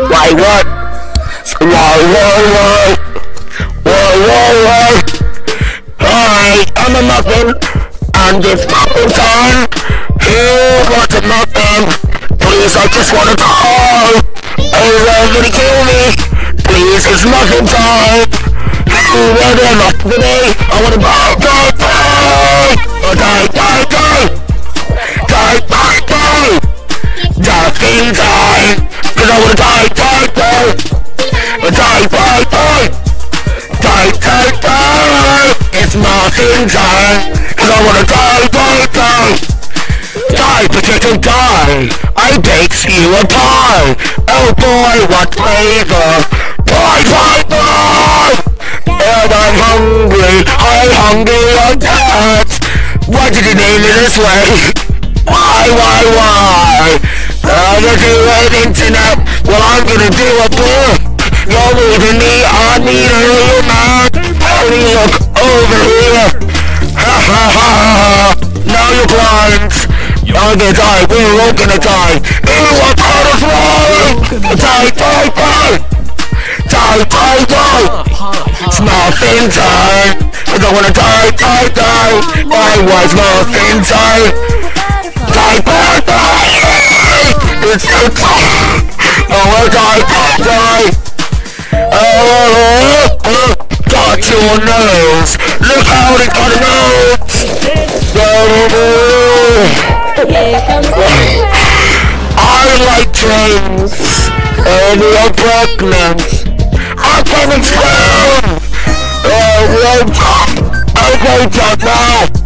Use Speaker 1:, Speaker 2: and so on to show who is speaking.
Speaker 1: Why what? Why? Hi, I'm a muffin, and it's muffin time. Who wants a muffin? Please, I just want to die. Everybody kill me. Please, it's muffin time. Who wants a muffin today? I want to die. Muffin time. Cause I want to die. It's muffin time. Cause I want to die. Die, potato, die. I bakes you a pie. Oh boy, what flavor? Pie. And I'm hungry like that. Why did you name it this way? Why? I'm gonna do an internet. Well, I'm gonna do a book. You're leaving me, I need a real man. Only look over here. Ha. Now you're blind. I'm gonna die, we're all gonna die. Ew, I'm out of line. Die. It's muffin time. I don't wanna die. I was muffin time. Die. It's so tough. I wanna die. Got your nose. Look how it got a nose. I like trains and you're pregnant. I'm coming soon. Okay, now.